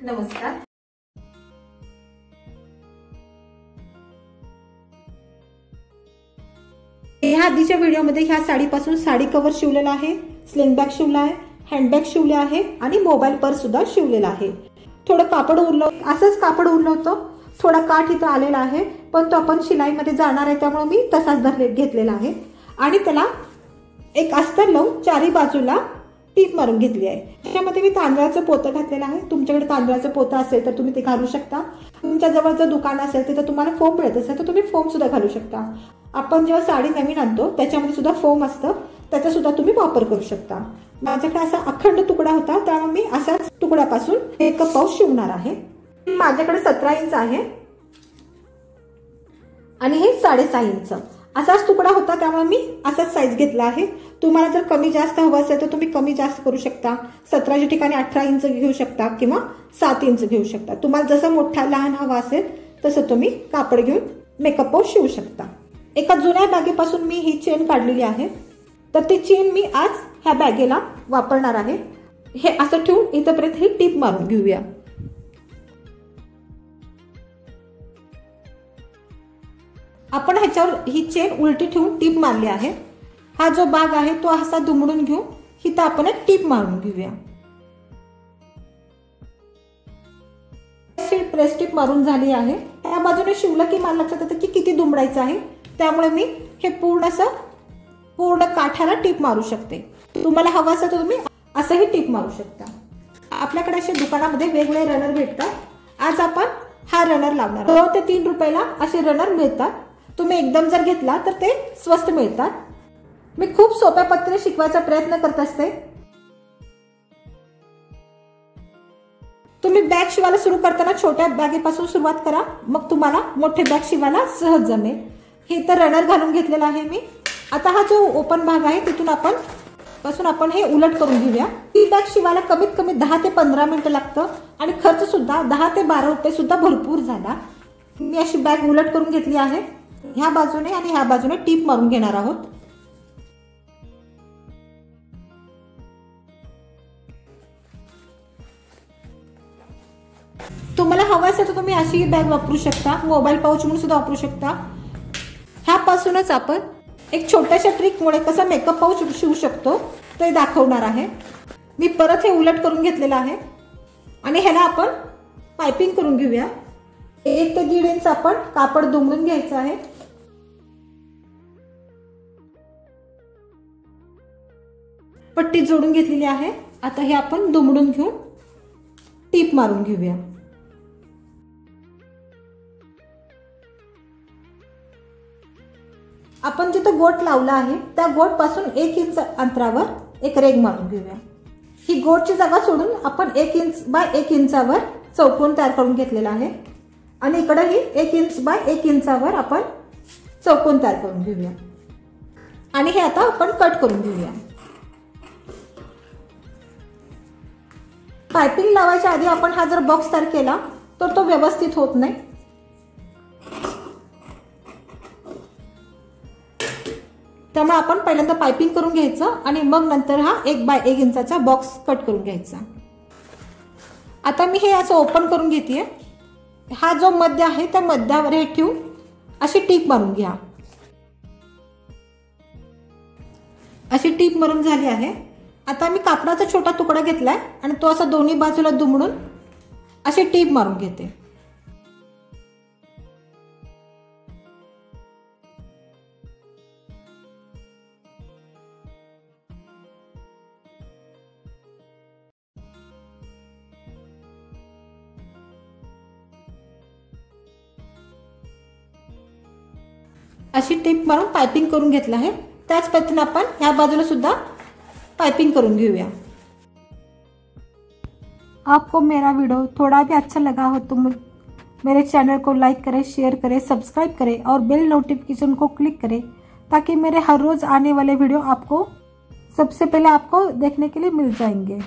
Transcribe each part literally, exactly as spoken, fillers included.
नमस्कार. ह्या आधीच्या व्हिडिओमध्ये ह्या साडीपासून साडी कव्हर शिवलेला आहे, स्लिंग बॅग शिवला आहे, हँडबॅग शिवले आहे आणि मोबाईल पर्स सुद्धा शिवलेला आहे. थोडं कापड उरलं, असंच कापड उरलं होतं, थोडा काठ इथं आलेला आहे, पण तो आपण शिलाईमध्ये जाणार आहे त्यामुळे मी तसाच धरले घेतलेला आहे आणि त्याला एक अस्तर लावून चारी बाजूला टीप मारून घेतली आहे. त्यामध्ये मी तांदळाचं पोतं घातलेलं आहे. तुमच्याकडे तांदळाचं पोतं असेल तर तुम्ही ते घालू शकता. तुमच्या जवळ जर दुकान असेल तिथं तुम्हाला फोम मिळत असेल तर तुम्ही फोम सुद्धा घालू शकता. आपण जेव्हा साडी नवीन आणतो त्याच्यामध्ये सुद्धा फोम असतं, त्याचा सुद्धा तुम्ही वापर करू शकता. माझ्याकडे असा अखंड तुकडा होता त्यामुळे मी अशाच तुकड्यापासून एक पाऊस शिवणार आहे. माझ्याकडे सतरा इंच आहे आणि हे साडेसहा इंच असाच तुकडा होता त्यामुळे मी असाच साईज घेतला आहे. तुम्हाला जर कमी जास्त हवं असेल तर तुम्ही कमी जास्त करू शकता. सतराच्या ठिकाणी अठरा इंच घेऊ शकता किंवा सात इंच घेऊ शकता. तुम्हाला जसं मोठा लहान हवा असेल तसं तुम्ही कापड घेऊन मेकअप पाऊस शिवू शकता. एका जुन्या बॅगेपासून मी ही चेन काढलेली आहे, तर ती चेन मी आज ह्या बॅगेला वापरणार आहे. हे असं ठेवून इथपर्यंत ही टीप मारून घेऊया. आपण ह्याच्यावर ही चेन उलटी ठेवून टीप मारली आहे. हा जो भाग आहे तो असा दुमडून घेऊन हिथं आपण एक टीप मारून घेऊया. प्रेस टीप मारून झाली आहे. या बाजूने शिवलं की मला लक्षात येतं की किती दुमडायचं आहे, त्यामुळे मी हे पूर्ण असं पूर्ण काठाला टीप मारू शकते. तुम्हाला हवं असेल तर तुम्ही असंही टीप मारू शकता. आपल्याकडे असे दुकानामध्ये वेगवेगळे रनर भेटतात. आज आपण हा रनर लावणार. दोन ते तीन रुपयाला असे रनर मिळतात. तुम्ही एकदम जर घेतला तर ते स्वस्त मिळतात. मी खूप सोप्या पद्धतीने शिकवायचा प्रयत्न करत असते. तुम्ही बॅग शिवायला सुरू करताना छोट्या बॅगेपासून सुरुवात करा, मग तुम्हाला मोठे बॅग शिवायला सहज जमेल. हे तर रनर घालून घेतलेला आहे मी. आता हा जो ओपन भाग आहे तिथून आपण पासून आपण हे उलट करून घेऊया. ही बॅग शिवायला कमीत कमी दहा ते पंधरा मिनिटं लागतं आणि खर्च सुद्धा दहा ते बारा रुपये सुद्धा भरपूर झाला. मी अशी बॅग उलट करून घेतली आहे. ह्या बाजूने आणि ह्या बाजूने टीप मारून घेणार आहोत. तुम्हाला हवं असेल तर तुम्ही अशी बॅग वापरू शकता, मोबाईल पाऊच म्हणून सुद्धा वापरू शकता. ह्यापासूनच आपण एक छोट्याशा ट्रिकमुळे कसा मेकअप पाऊच शिवू शकतो ते दाखवणार आहे. मी परत हे उलट करून घेतलेलं आहे आणि ह्याला आपण पायपिंग करून घेऊया. एक ते दीड इंच आपण कापड दुमडून घ्यायचं आहे. पट्टी जोडून घेतलेली आहे. आता हे आपण दुमडून घेऊन टीप मारून घेऊया. आपण जिथं गोट लावला आहे त्या गोट पासून एक इंच अंतरावर एक रेघ मारून घेऊया. ही गोटची जागा सोडून आपण एक इंच बाय एक इंचावर चौकोन तयार करून घेतलेला आहे आणि इकडेही एक इंच बाय एक इंचावर आपण चौकोन तयार करून घेऊया आणि हे आता आपण कट करून घेऊया. पायपिंग लावायच्या आधी आपण हा जर बॉक्स तयार केला तर तो व्यवस्थित होत नाही. त्यामुळे आपण पहिल्यांदा पायपिंग करून घ्यायचं आणि मग नंतर हा एक बाय एक इंचाचा बॉक्स कट करून घ्यायचा. आता मी हे असं ओपन करून घेतेय. हा जो मध्य आहे त्या मध्यावर हे ठेवून अशी टीप मारून घ्या. अशी टीप मारून झाली आहे. आता मी कापडाचा छोटा तुकडा घेतलाय आणि तो असा दोन्ही बाजूला दुमडून अशी टीप मारून घेते. अशी टीप मारून पाइपिंग करून घेतला आहे. त्याच पद्धतीने आपण ह्या बाजूला सुद्धा पाइपिंग करून घेऊया. आपको मेरा वीडियो थोड़ा भी अच्छा लगा हो तो मेरे चैनल को लाइक करें, शेयर करें, सब्सक्राइब करें और बेल नोटिफिकेशन को क्लिक करें ताकि मेरे हर रोज आने वाले वीडियो आपको सबसे पहले आपको देखने के लिए मिल जाएंगे.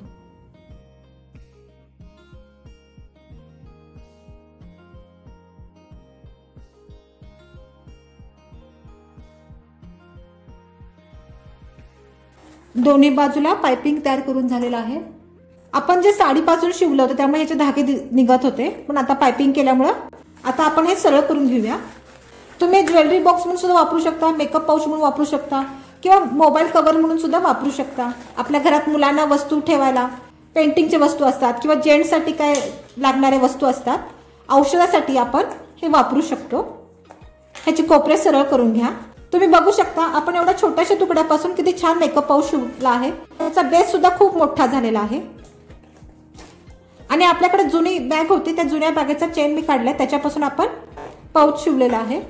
दोन्ही बाजूला पाइपिंग तयार करून झालेला आहे. आपण जे साडीपासून शिवलं होतं त्यामुळे ह्याचे धागे निघत होते, पण आता पायपिंग केल्यामुळं आता आपण हे सरळ करून घेऊया. तुम्ही ज्वेलरी बॉक्स म्हणून सुद्धा वापरू शकता, मेकअप पाऊच म्हणून वापरू शकता किंवा मोबाईल कव्हर म्हणून सुद्धा वापरू शकता. आपल्या घरात मुलांना वस्तू ठेवायला पेंटिंगचे वस्तू असतात किंवा जेंट्ससाठी काय लागणारे वस्तू असतात, औषधासाठी आपण हे वापरू शकतो. ह्याची कोपरे सरळ करून घ्या. तुम्ही बघू शकता आपण एवढ्या छोट्याशा तुकड्यापासून किती छान मेकअप पाऊच शिवला आहे. त्याचा बेस सुद्धा खूप मोठा झालेला आहे. आणि आपल्याकडे जुनी बॅग होती, त्या जुन्या बॅगेचा चेन मी काढलाय, त्याच्यापासून आपण पाऊच शिवलेला आहे.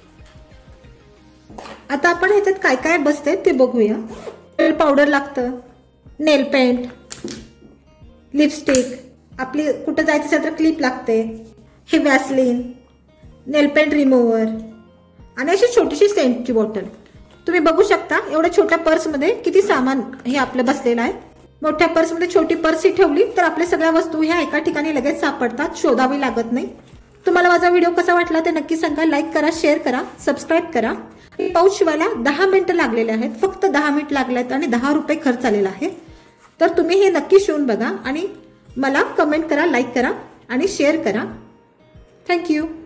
आता आपण ह्याच्यात काय काय बसते ते बघूया. नेल पावडर लागतं, नेल पेंट, लिपस्टिक, आपली कुठं जायचं असेल तर क्लिप लागते, हे वॅसलिन, नेल पेंट रिमूव्हर आणि अशी छोटीशी सेंटची बॉटल. तुम्ही बघू शकता एवढ्या छोट्या पर्समध्ये किती सामान हे आपलं बसलेलं आहे. मोठ्या पर्समध्ये छोटी पर्स ही ठेवली तर आपल्या सगळ्या वस्तू ह्या एका ठिकाणी लगेच सापडतात, शोधावी लागत नाही. तुम्हाला माझा व्हिडिओ कसा वाटला ते नक्की सांगा. लाईक करा, शेअर करा, सबस्क्राईब करा. पाऊच शिवायला दहा मिनिटं लागलेले आहेत, फक्त दहा मिनिट लागले आहेत आणि दहा रुपये खर्च आलेला आहे. तर तुम्ही हे नक्की शिवून बघा आणि मला कमेंट करा, लाईक करा आणि शेअर करा. थँक्यू.